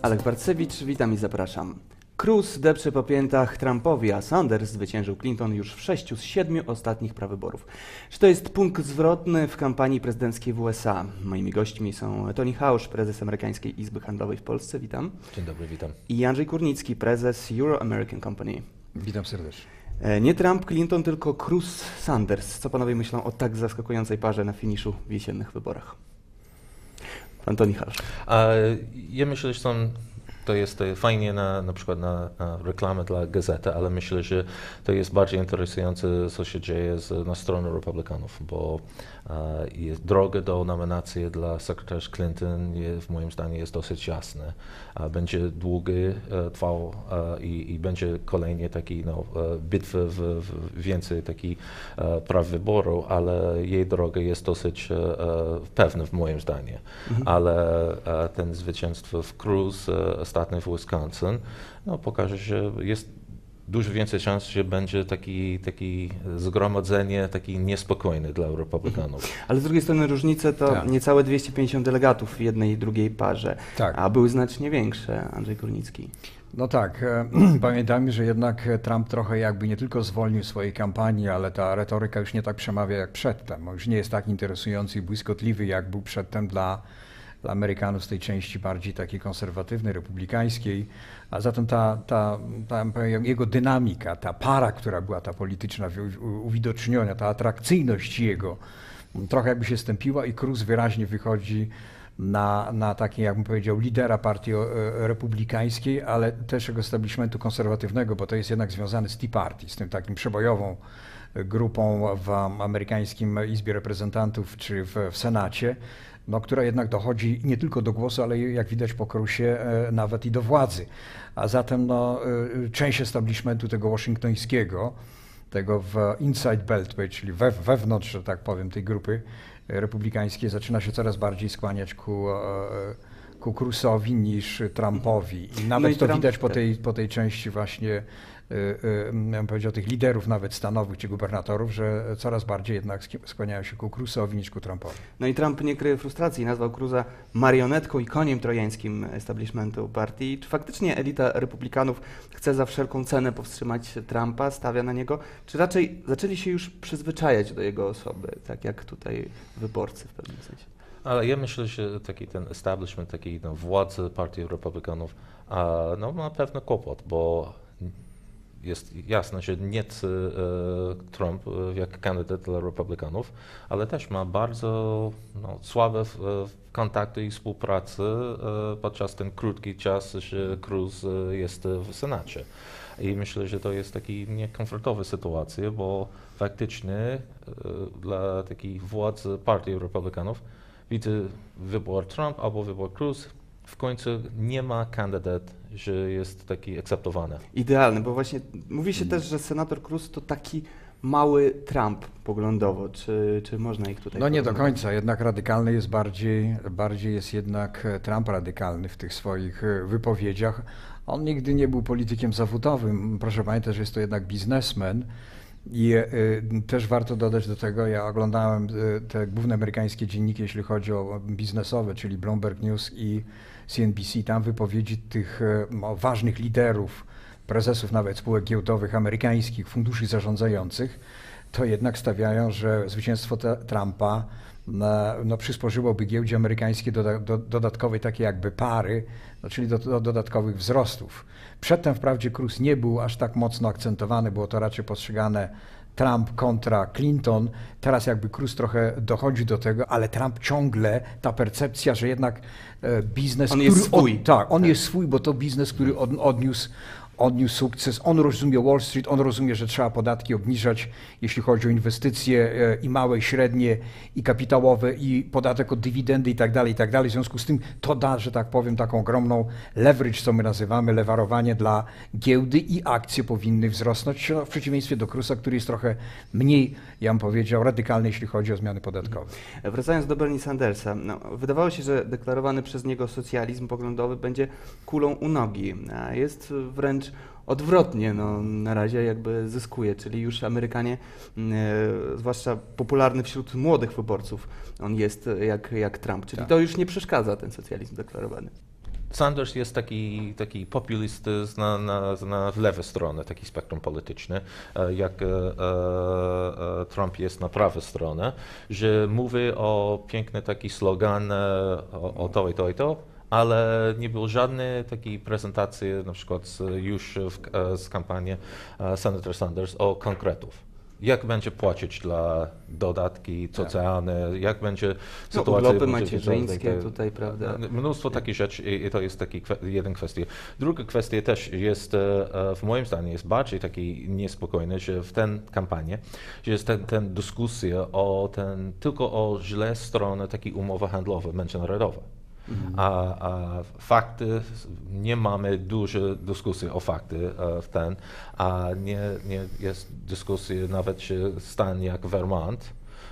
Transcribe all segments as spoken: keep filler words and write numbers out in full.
Alek Barcewicz, witam i zapraszam. Cruz depcze po piętach Trumpowi, a Sanders zwyciężył Clinton już w sześciu z siedmiu ostatnich prawyborów. Czy to jest punkt zwrotny w kampanii prezydenckiej w U S A? Moimi gośćmi są Tony Hausch, prezes Amerykańskiej Izby Handlowej w Polsce, witam. Dzień dobry, witam. I Andrzej Kurnicki, prezes Euro-American Company. Witam serdecznie. Nie Trump, Clinton, tylko Cruz, Sanders. Co panowie myślą o tak zaskakującej parze na finiszu w jesiennych wyborach? Pan Tony Hausch. Ja myślę, że są, to jest fajnie na, na przykład na, na reklamę dla gazety, ale myślę, że to jest bardziej interesujące, co się dzieje z, na stronie Republikanów, bo e, jest droga do nominacji dla sekretarza Clinton jest, w moim zdaniem jest dosyć jasna. E, będzie długi, e, trwał e, i, i będzie kolejnie taki no, e, bitwy w, w więcej takich e, praw wyboru, ale jej droga jest dosyć e, pewna w moim zdaniem. Mhm. Ale e, ten zwycięstwo w Cruz e, ostatnio w Wisconsin, no pokaże, że jest dużo więcej szans, że będzie taki, taki zgromadzenie taki niespokojne dla Republikanów. Ale z drugiej strony różnice to tak. niecałe dwieście pięćdziesiąt delegatów w jednej i drugiej parze, tak. a były znacznie większe. Andrzej Kurnicki. No tak, pamiętajmy, że jednak Trump trochę jakby nie tylko zwolnił swojej kampanii, ale ta retoryka już nie tak przemawia jak przedtem. Już nie jest tak interesujący i błyskotliwy, jak był przedtem dla dla Amerykanów z tej części bardziej takiej konserwatywnej, republikańskiej, a zatem ta, ta, ta jego dynamika, ta para, która była ta polityczna uwidoczniona, ta atrakcyjność jego trochę jakby się stępiła i Cruz wyraźnie wychodzi na, na taki, jakbym powiedział, lidera partii republikańskiej, ale też jego establishmentu konserwatywnego, bo to jest jednak związane z Tea Party, z tym takim przebojową grupą w amerykańskim Izbie Reprezentantów czy w, w Senacie, no, która jednak dochodzi nie tylko do głosu, ale jak widać po Cruzie nawet i do władzy. A zatem no, część establishmentu tego waszyngtońskiego, tego w Inside Beltway, czyli we, wewnątrz, że tak powiem, tej grupy republikańskiej zaczyna się coraz bardziej skłaniać ku, ku Cruzowi niż Trumpowi. I nawet no i to Trump, widać po tej, po tej części właśnie ja bym powiedział, tych liderów nawet stanowych czy gubernatorów, że coraz bardziej jednak skłaniają się ku Cruzowi niż ku Trumpowi. No i Trump nie kryje frustracji, nazwał Cruza marionetką i koniem trojańskim establishmentu partii. Czy faktycznie elita republikanów chce za wszelką cenę powstrzymać Trumpa, stawia na niego, czy raczej zaczęli się już przyzwyczajać do jego osoby, tak jak tutaj wyborcy w pewnym sensie? Ale ja myślę, że taki ten establishment, taki no, władzy partii republikanów no, ma pewien kłopot, bo jest jasne, że nie chce Trump jak kandydat dla Republikanów, ale też ma bardzo no, słabe kontakty i współpracę podczas ten krótki czas, że Cruz jest w Senacie. I myślę, że to jest taki niekomfortowa sytuacja, bo faktycznie dla takiej władzy partii Republikanów widzę wybór Trump albo wybór Cruz. W końcu nie ma kandydat, że jest taki akceptowany. Idealny, bo właśnie mówi się też, że senator Cruz to taki mały Trump poglądowo. Czy, czy można ich tutaj... No nie do końca, jednak radykalny jest bardziej, bardziej jest jednak Trump radykalny w tych swoich wypowiedziach. On nigdy nie był politykiem zawodowym. Proszę pamiętać, że jest to jednak biznesmen. I y, też warto dodać do tego, ja oglądałem y, te główne amerykańskie dzienniki, jeśli chodzi o biznesowe, czyli Bloomberg News i C N B C, tam wypowiedzi tych y, ważnych liderów, prezesów nawet spółek giełdowych amerykańskich, funduszy zarządzających, to jednak stawiają, że zwycięstwo Trumpa no, no, przysporzyłoby giełdzie amerykańskiej do, do, dodatkowej takiej jakby pary, no, czyli do, do dodatkowych wzrostów. Przedtem wprawdzie Cruz nie był aż tak mocno akcentowany, było to raczej postrzegane Trump kontra Clinton. Teraz jakby Cruz trochę dochodzi do tego, ale Trump ciągle, ta percepcja, że jednak e, biznes... On jest swój. Od, tak, on tak. jest swój, bo to biznes, który od, odniósł odniósł sukces, on rozumie Wall Street, on rozumie, że trzeba podatki obniżać, jeśli chodzi o inwestycje i małe, i średnie, i kapitałowe, i podatek od dywidendy i tak dalej, i tak dalej. W związku z tym to da, że tak powiem, taką ogromną leverage, co my nazywamy, lewarowanie dla giełdy i akcje powinny wzrosnąć, w przeciwieństwie do Cruza, który jest trochę mniej, ja bym powiedział, radykalny, jeśli chodzi o zmiany podatkowe. Wracając do Bernie Sandersa, no, wydawało się, że deklarowany przez niego socjalizm poglądowy będzie kulą u nogi, a jest wręcz odwrotnie, no, na razie jakby zyskuje, czyli już Amerykanie, e, zwłaszcza popularny wśród młodych wyborców, on jest jak, jak Trump, czyli tak. To już nie przeszkadza ten socjalizm deklarowany. Sanders jest taki, taki populist na, na, na lewej stronie, taki spektrum polityczny, jak e, e, Trump jest na prawej stronie, że mówi o piękny taki slogan o, o to i to i to, ale nie było żadnej takiej prezentacji, na przykład z, już w, z kampanii senator Sanders o konkretów. Jak będzie płacić dla dodatki socjalne, jak będzie sytuacja... No, urlopy macierzyńskie tutaj, prawda? Mnóstwo takich rzeczy i to jest taki jeden kwestia. Druga kwestia też jest, w moim zdaniem, jest bardziej taki niespokojny, że w ten kampanii, że jest ten, ten dyskusja o ten, tylko o źle stronę takiej umowy handlowej międzynarodowej. Mhm. A, a fakty, nie mamy dużo dyskusji o fakty w ten, a nie, nie jest dyskusji nawet, że stan jak Vermont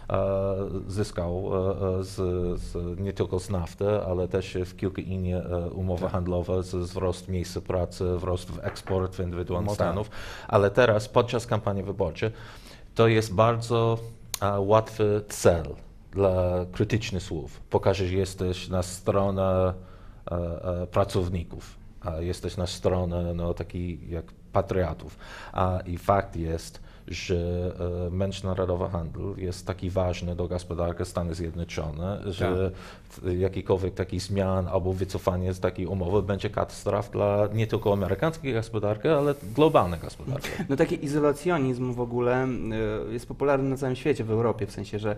zyskał z, z, nie tylko z nafty, ale też w kilku innych umowach handlowych, z wzrost miejsc pracy, wzrost w eksport w indywidualnych stanów, ale teraz podczas kampanii wyborczej to jest bardzo łatwy cel dla krytycznych słów. Pokażesz, że jesteś na stronie e, e, pracowników, a jesteś na stronie no, takich jak patriotów. A i fakt jest, że e, międzynarodowy handel jest taki ważny do gospodarki Stanów Zjednoczonych, że tak. jakikolwiek taki zmian albo wycofanie z takiej umowy będzie katastrofą dla nie tylko amerykańskiej gospodarki, ale globalnej gospodarki. No taki izolacjonizm w ogóle y, jest popularny na całym świecie, w Europie, w sensie, że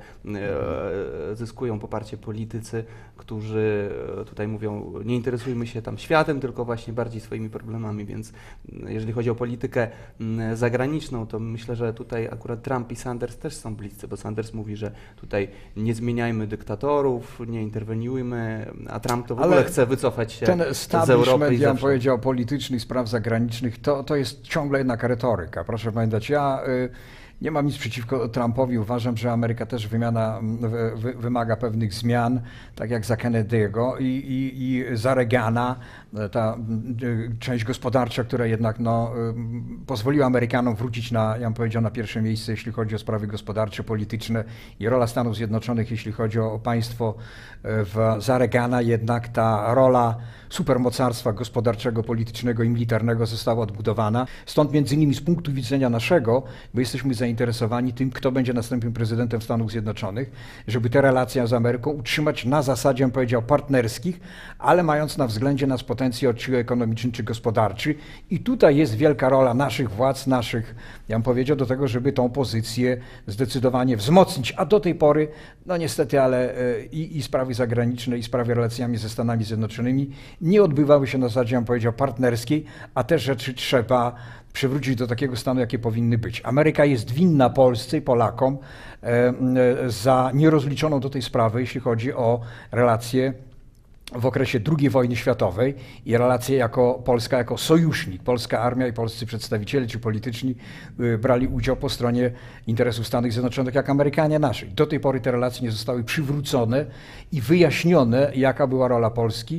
y, zyskują poparcie politycy, którzy tutaj mówią, nie interesujmy się tam światem, tylko właśnie bardziej swoimi problemami, więc jeżeli chodzi o politykę y, zagraniczną, to myślę, że tutaj akurat Trump i Sanders też są bliscy, bo Sanders mówi, że tutaj nie zmieniajmy dyktatorów, nie interweniujmy, a Trump to w ogóle Ale chce wycofać się ten z Europy. Ja bym powiedział, politycznych spraw zagranicznych, to, to jest ciągle jednak retoryka. Proszę pamiętać, ja y, nie mam nic przeciwko Trumpowi, uważam, że Ameryka też wymiana, wy, wymaga pewnych zmian, tak jak za Kennedy'ego i, i, i za Reagana, ta y, część gospodarcza, która jednak no, y, pozwoliła Amerykanom wrócić na, ja bym powiedział, na pierwsze miejsce, jeśli chodzi o sprawy gospodarcze, polityczne i rola Stanów Zjednoczonych, jeśli chodzi o, o państwo y, w, za Reagana, jednak ta rola supermocarstwa gospodarczego, politycznego i militarnego została odbudowana. Stąd między innymi z punktu widzenia naszego, bo jesteśmy zainteresowani tym, kto będzie następnym prezydentem Stanów Zjednoczonych, żeby te relacje z Ameryką utrzymać na zasadzie, bym powiedział, partnerskich, ale mając na względzie nasz potencjał czy ekonomiczny, czy gospodarczy. I tutaj jest wielka rola naszych władz, naszych, ja bym powiedział, do tego, żeby tą pozycję zdecydowanie wzmocnić. A do tej pory, no niestety, ale i, i sprawy zagraniczne, i sprawy relacjami ze Stanami Zjednoczonymi nie odbywały się na zasadzie, ja bym powiedział, partnerskiej, a te rzeczy trzeba przywrócić do takiego stanu, jakie powinny być. Ameryka jest winna Polsce i Polakom e, e, za nierozliczoną do tej sprawy, jeśli chodzi o relacje w okresie drugiej wojny światowej i relacje jako Polska, jako sojusznik. Polska armia i polscy przedstawiciele czy polityczni y, brali udział po stronie interesów Stanów Zjednoczonych jak Amerykanie naszych. Do tej pory te relacje nie zostały przywrócone i wyjaśnione, jaka była rola Polski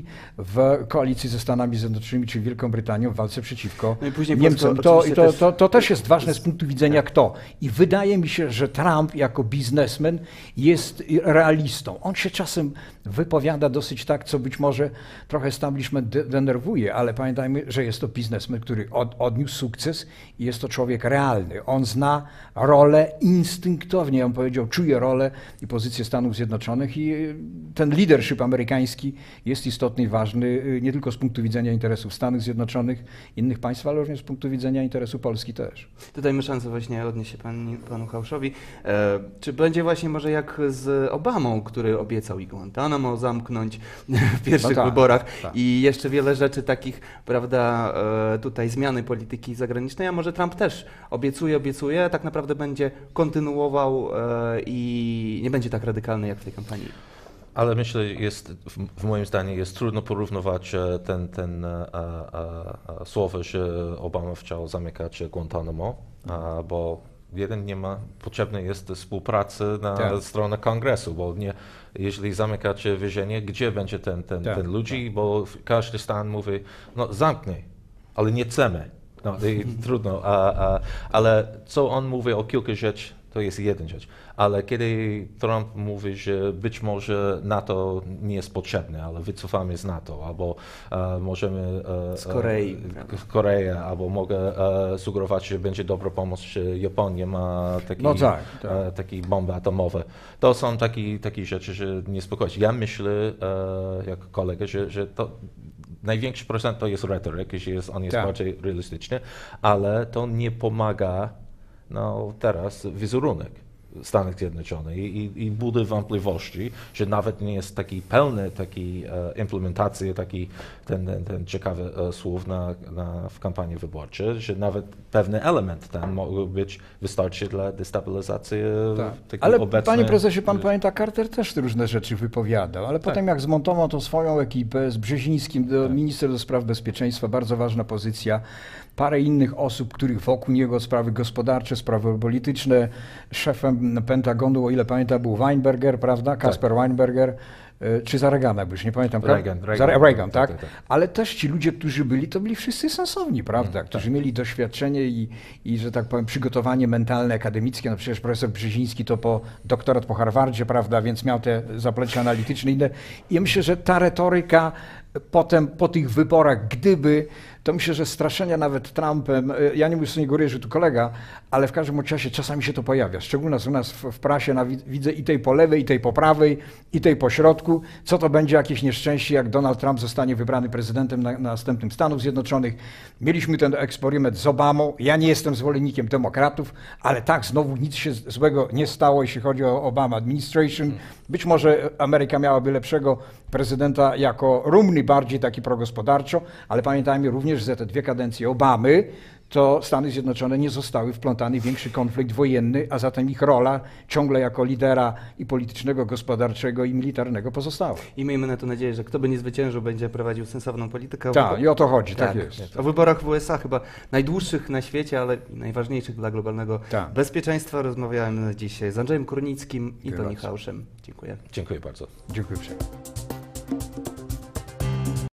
w koalicji ze Stanami Zjednoczonymi czy Wielką Brytanią w walce przeciwko no i później Niemcom. To, to, to, to, to też jest ważne z punktu widzenia kto. I wydaje mi się, że Trump jako biznesmen jest realistą. On się czasem wypowiada dosyć tak, co być może trochę establishment de denerwuje, ale pamiętajmy, że jest to biznesmen, który od, odniósł sukces i jest to człowiek realny. On zna rolę instynktownie, ja bym powiedział, czuje rolę i pozycję Stanów Zjednoczonych i ten leadership amerykański jest istotny i ważny nie tylko z punktu widzenia interesów Stanów Zjednoczonych, innych państw, ale również z punktu widzenia interesu Polski też. Tutaj my szansę właśnie odnieść się pan, panu Hauszowi. E, czy będzie właśnie może jak z Obamą, który obiecał i Guantanamo zamknąć w pierwszych no tak, wyborach tak. i jeszcze wiele rzeczy takich, prawda, e, tutaj zmiany polityki zagranicznej, a może Trump też obiecuje, obiecuje, a tak naprawdę będzie kontynuował e, i nie będzie tak radykalny jak w tej kampanii. Ale myślę, jest w, w moim zdaniem jest trudno porównywać ten, ten a, a, a, słowo, że Obama chciał zamykać Guantanamo, a, bo jeden nie ma, potrzebnej jest współpracy na tak. stronę kongresu, bo nie, jeżeli zamykacie więzienie, gdzie będzie ten, ten, tak. ten ludzi, tak. bo każdy stan mówi, no zamknij, ale nie chcemy. No i trudno, a, a, ale co on mówi o kilku rzeczach To jest jeden rzecz. Ale kiedy Trump mówi, że być może NATO nie jest potrzebne, ale wycofamy z NATO, albo e, możemy e, z Korei, e, w Koreę, albo mogę e, sugerować, że będzie dobra pomoc, że Japonia ma taki, no tak, tak. e, taki bomby atomowe. To są takie, takie rzeczy, że niespokojnie. Ja myślę, e, jako kolega, że, że to największy procent to jest retoryk, że jest, on jest tak. bardziej realistyczny, ale to nie pomaga no, teraz wizerunek Stanów Zjednoczonych i, i, i budy wątpliwości, że nawet nie jest taki pełny taki e, implementacji, taki ten, ten, ten ciekawy e, słów na, na, w kampanii wyborczej, że nawet pewny element ten mógł być wystarczy dla destabilizacji tak. takiej Ale obecnej. panie prezesie, pan pamięta, Carter też te różne rzeczy wypowiadał, ale tak. potem jak zmontował tą swoją ekipę z Brzezińskim, do, tak. minister do spraw bezpieczeństwa, bardzo ważna pozycja, parę innych osób, których wokół niego sprawy gospodarcze, sprawy polityczne, szefem Pentagonu, o ile pamiętam, był Weinberger, prawda, Kasper tak. Weinberger, czy za Reagana, już nie pamiętam. Reagan, Reagan, za Reagan tak? Tak, tak, tak? Ale też ci ludzie, którzy byli, to byli wszyscy sensowni, prawda? Mm, którzy tak. mieli doświadczenie i, i, że tak powiem, przygotowanie mentalne, akademickie. No przecież profesor Brzeziński to po doktorat po Harvardzie, prawda? Więc miał te zaplecze analityczne i inne. I ja myślę, że ta retoryka potem, po tych wyborach, gdyby, to myślę, że straszenia nawet Trumpem, ja nie mówię z niego że tu kolega, ale w każdym czasie czasami się to pojawia. Szczególnie u nas w, w prasie na, widzę i tej po lewej, i tej po prawej, i tej po środku. Co to będzie jakieś nieszczęście, jak Donald Trump zostanie wybrany prezydentem na, na następnym Stanów Zjednoczonych. Mieliśmy ten eksperyment z Obamą. Ja nie jestem zwolennikiem demokratów, ale tak, znowu nic się złego nie stało, jeśli chodzi o Obama administration. Być może Ameryka miałaby lepszego prezydenta jako Romney, bardziej taki progospodarczo, ale pamiętajmy również, że za te dwie kadencje Obamy to Stany Zjednoczone nie zostały wplątane w większy konflikt wojenny, a zatem ich rola ciągle jako lidera i politycznego, gospodarczego i militarnego pozostała. I miejmy na to nadzieję, że kto by nie zwyciężył, będzie prowadził sensowną politykę. Tak, i o to chodzi, tak, tak jest. O wyborach w U S A, chyba najdłuższych na świecie, ale i najważniejszych dla globalnego tak. bezpieczeństwa, rozmawiałem dzisiaj z Andrzejem Kurnickim i Dziękuję Toni bardzo. Hauszem. Dziękuję. Dziękuję bardzo. Dziękuję uprzejmie.